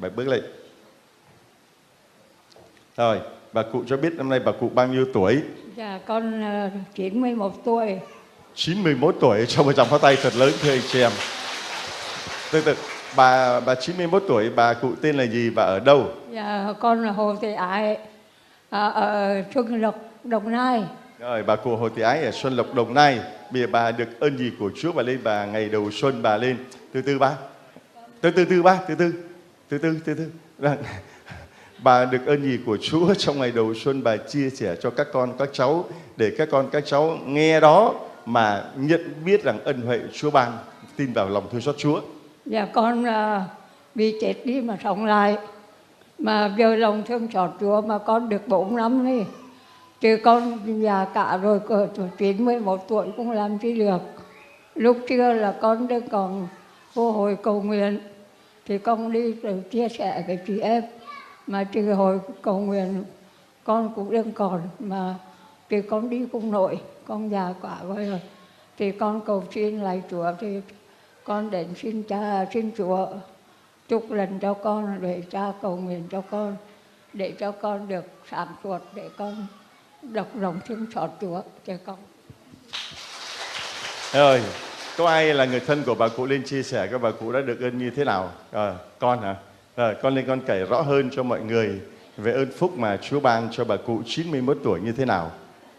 bà bước lên. Rồi, bà cụ cho biết năm nay bà cụ bao nhiêu tuổi? Dạ, con 91 tuổi. 91 tuổi, cho một tràng pháo tay thật lớn thưa anh chị em. Từ bà 91 tuổi, bà cụ tên là gì và ở đâu? Dạ, con là Hồ Thị Ái, ở Xuân Lộc, Đồng Nai. Rồi, bà cụ Hồ Thị Ái ở Xuân Lộc, Đồng Nai. Bây giờ bà được ơn gì của Chúa? Bà lên, bà ngày đầu xuân bà lên. Từ từ ba. Từ từ. Vâng. Bà được ơn gì của Chúa trong ngày đầu xuân, bà chia sẻ cho các con, các cháu, để các con, các cháu nghe đó mà nhận biết rằng ân huệ Chúa ban, tin vào lòng thương xót Chúa. Dạ, con bị chết đi mà sống lại. Mà giờ lòng thương xót Chúa mà con được 4 năm đi. Chứ con già cả rồi, 91 tuổi cũng làm gì được. Lúc xưa là con đang còn vô hội cầu nguyện, thì con đi rồi chia sẻ với chị em. Mà trừ hồi cầu nguyện con cũng đừng còn, mà thì con đi cùng nội, con già quá rồi, thì con cầu xin lại Chúa, thì con đến xin Chúa chúc lần cho con, để cha cầu nguyện cho con, để cho con được sáng suốt, để con đọc lòng thương xót Chúa cho con. Rồi, có ai là người thân của bà cụ lên chia sẻ các bà cụ đã được ơn như thế nào? Con hả? Rồi, con lên con kể rõ hơn cho mọi người về ơn phúc mà Chúa ban cho bà cụ 91 tuổi như thế nào.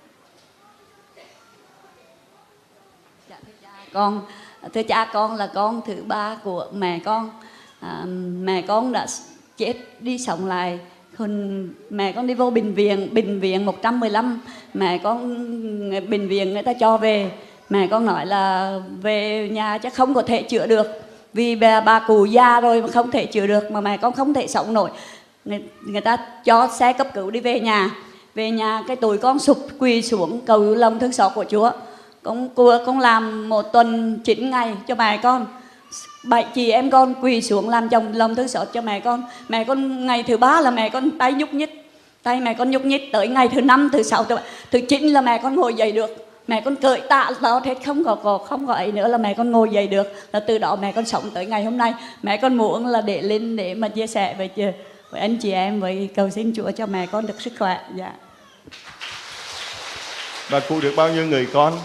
Dạ, thưa cha, con là con thứ ba của mẹ con. Mẹ con đã chết đi sống lại. Mẹ con đi vô bệnh viện 115. Mẹ con bệnh viện người ta cho về. Mẹ con nói là về nhà chắc không có thể chữa được, vì bà cụ già rồi mà không thể chữa được, mà mẹ con không thể sống nổi. Người ta cho xe cấp cứu đi về nhà. Về nhà cái tuổi con sụp quỳ xuống cầu lòng thương xót của Chúa. Con làm 1 tuần 9 ngày cho mẹ con. 7 chị em con quỳ xuống làm chồng lòng thương xót cho mẹ con. Mẹ con ngày thứ 3 là mẹ con tay nhúc nhích. Tay mẹ con nhúc nhích, tới ngày thứ 5, thứ 6, thứ 9 là mẹ con ngồi dậy được. Mẹ con cởi tạ đó hết, không có ấy nữa là mẹ con ngồi dậy được. Là từ đó mẹ con sống tới ngày hôm nay. Mẹ con muốn là để lên để mà chia sẻ với anh chị em, với cầu xin Chúa cho mẹ con được sức khỏe. Dạ. Bà cụ được bao nhiêu người con?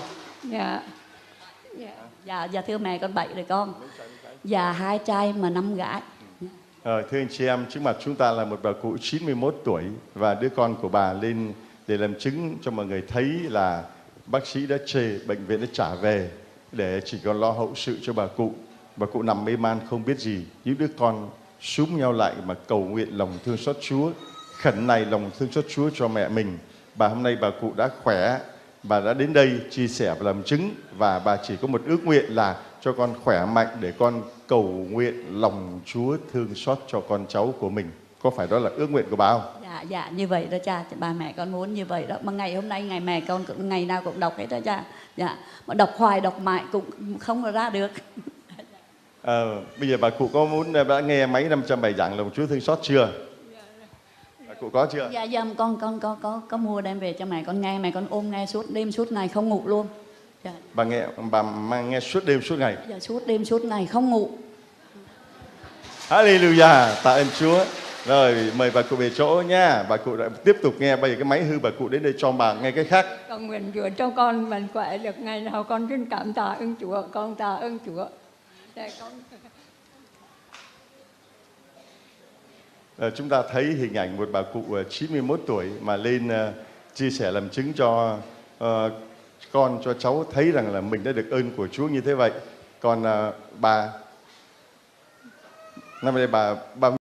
Dạ thưa mẹ con 7 người con. Dạ 2 trai mà 5 gái. Thưa anh chị em, trước mặt chúng ta là một bà cụ 91 tuổi và đứa con của bà lên để làm chứng cho mọi người thấy là bác sĩ đã chê, bệnh viện đã trả về để chỉ còn lo hậu sự cho bà cụ. Bà cụ nằm mê man không biết gì. Những đứa con súm nhau lại mà cầu nguyện lòng thương xót Chúa, khẩn này lòng thương xót Chúa cho mẹ mình. Hôm nay bà cụ đã khỏe, bà đã đến đây chia sẻ và làm chứng, và bà chỉ có một ước nguyện là cho con khỏe mạnh để con cầu nguyện lòng Chúa thương xót cho con cháu của mình. Có phải đó là ước nguyện của bà không? Dạ như vậy đó cha, bà mẹ con muốn như vậy đó. Mà ngày hôm nay ngày mẹ con cũng ngày nào cũng đọc hết đó cha. Dạ, mà đọc hoài đọc mãi cũng không ra được. Bây giờ bà cụ có muốn đã nghe mấy 500 bài giảng lòng Chúa thương xót chưa? Bà cụ có chưa? Dạ con có mua đem về cho mẹ con nghe, mẹ con ôm nghe suốt đêm suốt ngày không ngủ luôn. Dạ. Bà mang nghe suốt đêm suốt ngày? Dạ suốt đêm suốt ngày không ngủ. Hallelujah, tạ ơn Chúa. Rồi mời bà cụ về chỗ nha. Bà cụ đã tiếp tục nghe. Bây giờ cái máy hư, bà cụ đến đây cho bà nghe cái khác. Con nguyện Chúa cho con mạnh khỏe được ngày nào con xin cảm tạ ơn Chúa. Con tạ ơn Chúa. Chúng ta thấy hình ảnh một bà cụ 91 tuổi mà lên chia sẻ làm chứng cho con, cho cháu thấy rằng là mình đã được ơn của Chúa như thế vậy. Còn bà năm nay bà